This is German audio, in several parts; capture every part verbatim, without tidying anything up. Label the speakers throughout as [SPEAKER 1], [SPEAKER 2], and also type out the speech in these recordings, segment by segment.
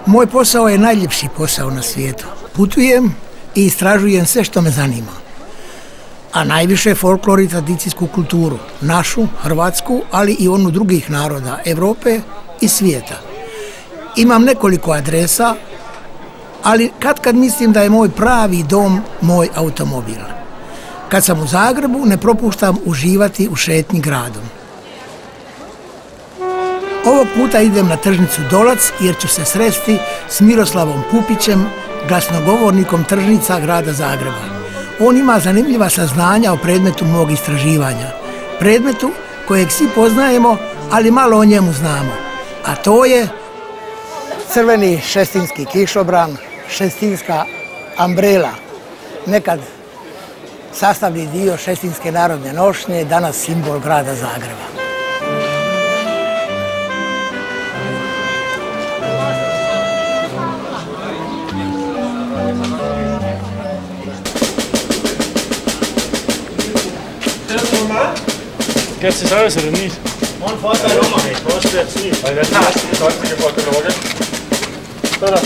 [SPEAKER 1] Moj posao je najljepši posao na svijetu. Putujem i istražujem sve što me zanima. A najviše folklor i tradicijsku kulturu, našu, hrvatsku, ali i onu drugih naroda Europe i svijeta. Imam nekoliko adresa, ali kad kad mislim da je moj pravi dom moj automobil. Kad sam u Zagrebu, ne propuštam uživati u šetnji gradom. Ovog puta idem na tržnicu Dolac jer ću se sresti s Miroslavom Pupićem, glasnogovornikom tržnica grada Zagreba. On ima zanimljiva saznanja o predmetu mog istraživanja. Predmetu kojeg svi poznajemo, ali malo o njemu znamo. A to je crveni šestinski kišobran, šestinska ambrela. Nekad sastavni dio šestinske narodne nošnje, danas simbol grada Zagreba.
[SPEAKER 2] Geht's das alles oder nicht?
[SPEAKER 3] Mein Vater noch nicht, was jetzt nicht. Weil der erste gesalzige Vater da, da.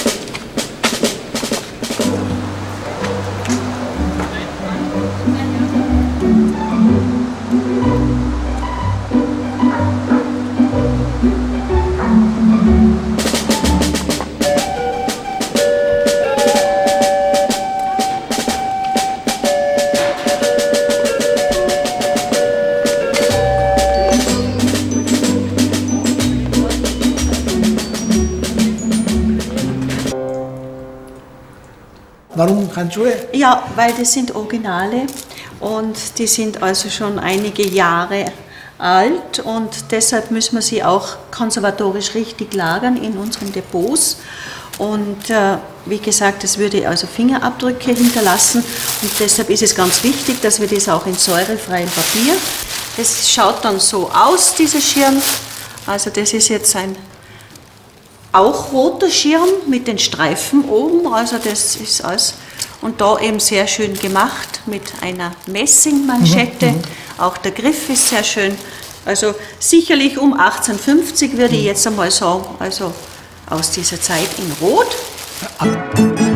[SPEAKER 1] Warum Handschuhe?
[SPEAKER 4] Ja, weil das sind Originale und die sind also schon einige Jahre alt und deshalb müssen wir sie auch konservatorisch richtig lagern in unseren Depots. Und äh, wie gesagt, das würde also Fingerabdrücke hinterlassen und deshalb ist es ganz wichtig, dass wir das auch in säurefreiem Papier. Das schaut dann so aus, dieser Schirm. Also das ist jetzt ein auch roter Schirm mit den Streifen oben, also das ist alles. Und da eben sehr schön gemacht mit einer Messingmanschette. Mhm. Auch der Griff ist sehr schön. Also sicherlich um achtzehnhundertfünfzig würde ich jetzt einmal sagen, also aus dieser Zeit in Rot.